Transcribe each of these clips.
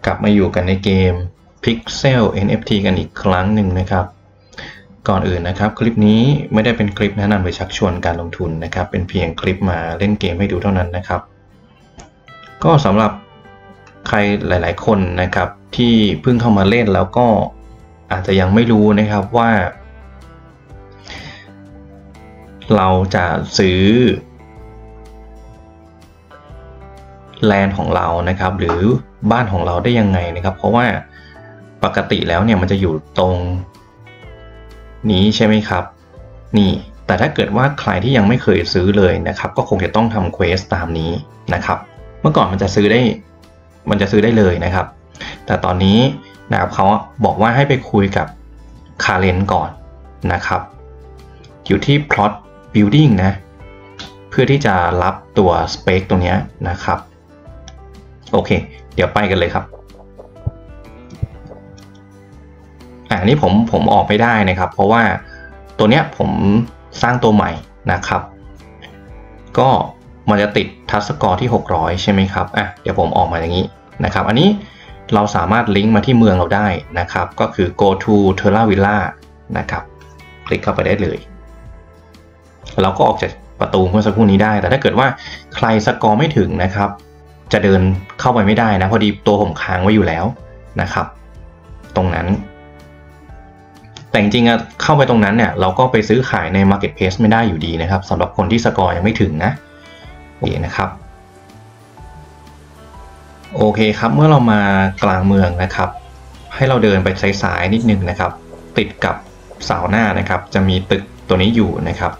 กลับมาอยู่กันในเกม Pixel NFT กันอีกครั้งหนึ่งนะครับก่อนอื่นนะครับคลิปนี้ไม่ได้เป็นคลิปแนะนำหรือชักชวนการลงทุนนะครับเป็นเพียงคลิปมาเล่นเกมให้ดูเท่านั้นนะครับก็สำหรับใครหลายๆคนนะครับที่เพิ่งเข้ามาเล่นแล้วก็อาจจะยังไม่รู้นะครับว่าเราจะซื้อแลนด์ของเรานะครับหรือบ้านของเราได้ยังไงนะครับเพราะว่าปกติแล้วเนี่ยมันจะอยู่ตรงนี้ใช่ไหมครับนี่แต่ถ้าเกิดว่าใครที่ยังไม่เคยซื้อเลยนะครับก็คงจะต้องทำเควสตามนี้นะครับเมื่อก่อนมันจะซื้อได้เลยนะครับแต่ตอนนี้นะครับเขาบอกว่าให้ไปคุยกับคาเรนก่อนนะครับอยู่ที่ plot building นะเพื่อที่จะรับตัวสเปคตรงนี้นะครับโอเคเดี๋ยวไปกันเลยครับอันนี้ผมออกไม่ได้นะครับเพราะว่าตัวเนี้ยผมสร้างตัวใหม่นะครับก็มันจะติดทัชสกอร์ที่600ใช่ไหมครับเดี๋ยวผมออกมาอย่างนี้นะครับอันนี้เราสามารถลิงก์มาที่เมืองเราได้นะครับก็คือ go to Terra Villa นะครับคลิกเข้าไปได้เลยเราก็ออกจากประตูเมื่อสักครู่นี้ได้แต่ถ้าเกิดว่าใครสกอร์ไม่ถึงนะครับจะเดินเข้าไปไม่ได้นะพอดีตัวผมค้างไว้อยู่แล้วนะครับตรงนั้นแต่จริงๆเข้าไปตรงนั้นเนี่ยเราก็ไปซื้อขายใน Marketplace ไม่ได้อยู่ดีนะครับสำหรับคนที่สกอร์ยังไม่ถึงนะนี่นะครับโอเคครับเมื่อเรามากลางเมืองนะครับให้เราเดินไปซ้ายๆนิดนึงนะครับติดกับเสาหน้านะครับจะมีตึกตัวนี้อยู่นะครับ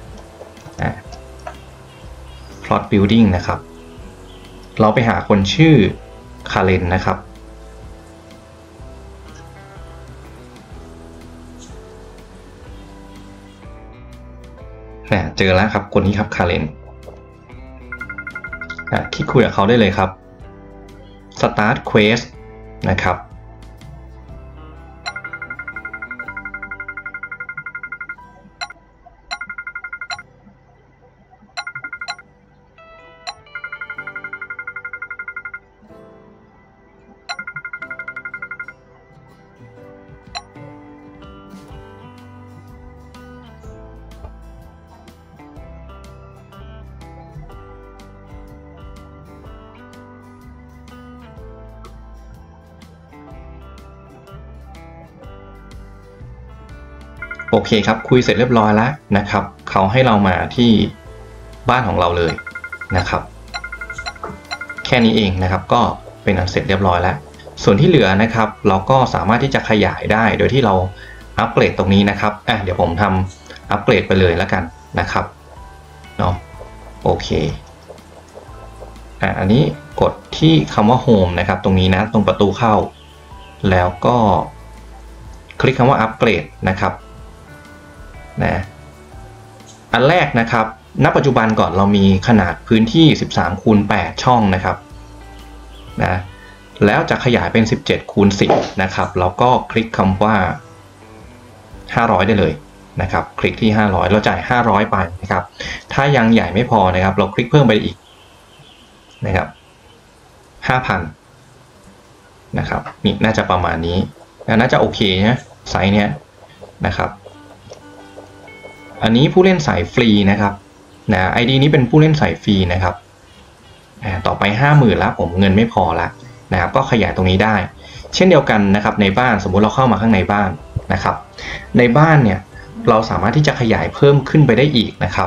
plot building นะครับเราไปหาคนชื่อคาเรนนะครับเจอแล้วครับคนนี้ครับคาเรนคลิกคุยกับเขาได้เลยครับ start quest นะครับโอเคครับคุยเสร็จเรียบร้อยแล้วนะครับเขาให้เรามาที่บ้านของเราเลยนะครับแค่นี้เองนะครับก็เป็นอันเสร็จเรียบร้อยแล้วส่วนที่เหลือนะครับเราก็สามารถที่จะขยายได้โดยที่เราอัปเกรดตรงนี้นะครับเดี๋ยวผมทำอัปเกรดไปเลยแล้วกันนะครับเนาะโอเคอันนี้กดที่คำว่า Home นะครับตรงนี้นะตรงประตูเข้าแล้วก็คลิกคำว่าอัปเกรดนะครับอันแรกนะครับณปัจจุบันก่อนเรามีขนาดพื้นที่13x8ช่องนะครับแล้วจะขยายเป็น17x10นะครับแล้วก็คลิกคำว่า500ได้เลยนะครับคลิกที่500เราจ่าย500ไปนะครับถ้ายังใหญ่ไม่พอนะครับเราคลิกเพิ่มไปอีกนะครับ 5,000 นะครับนี่น่าจะประมาณนี้น่าจะโอเคนะไซส์เนี้ยนะครับอันนี้ผู้เล่นสายฟรีนะครับID นี้เป็นผู้เล่นสายฟรีนะครับต่อไป 50,000 แล้วผมเงินไม่พอละนะครับก็ขยายตรงนี้ได้เช่นเดียวกันนะครับในบ้านสมมุติเราเข้ามาข้างในบ้านนะครับในบ้านเนี่ยเราสามารถที่จะขยายเพิ่มขึ้นไปได้อีกนะครับ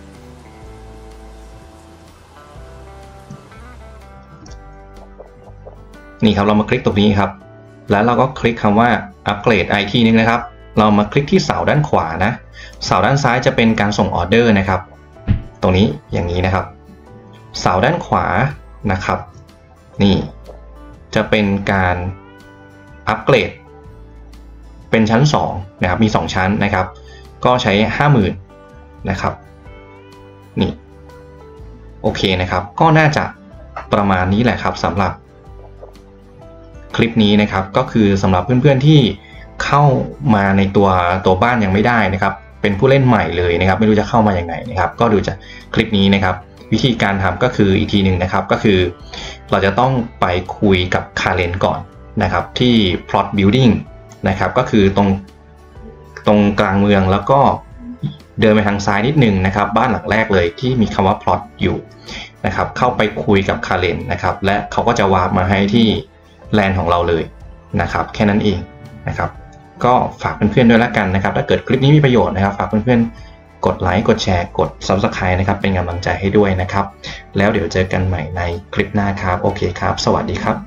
นี่ครับเรามาคลิกตรงนี้ครับแล้วเราก็คลิกคำว่าอัปเกรดอีกทีนึงนะครับเรามาคลิกที่เสาด้านขวานะเสาด้านซ้ายจะเป็นการส่งออเดอร์นะครับตรงนี้อย่างนี้นะครับเสาด้านขวานะครับนี่จะเป็นการอัปเกรดเป็นชั้น2นะครับมี2ชั้นนะครับก็ใช้ 50,000 นะครับนี่โอเคนะครับก็น่าจะประมาณนี้แหละครับสำหรับคลิปนี้นะครับก็คือสำหรับเพื่อนๆที่เข้ามาในตัวบ้านยังไม่ได้นะครับเป็นผู้เล่นใหม่เลยนะครับไม่รู้จะเข้ามายังไงนะครับก็ดูจากคลิปนี้นะครับวิธีการทำก็คืออีกทีหนึ่งนะครับก็คือเราจะต้องไปคุยกับคาเรนก่อนนะครับที่ plot building นะครับก็คือตรงกลางเมืองแล้วก็เดินไปทางซ้ายนิดนึงนะครับบ้านหลังแรกเลยที่มีคำว่า plot อยู่นะครับเข้าไปคุยกับคาเรนนะครับและเขาก็จะวาร์ปมาให้ที่แลนด์ของเราเลยนะครับแค่นั้นเองนะครับก็ฝากเพื่อนๆด้วยแล้วกันนะครับถ้าเกิดคลิปนี้มีประโยชน์นะครับฝากเพื่อนๆกดไลค์กดแชร์กด Subscribe นะครับเป็นกำลังใจให้ด้วยนะครับแล้วเดี๋ยวเจอกันใหม่ในคลิปหน้าครับโอเคครับสวัสดีครับ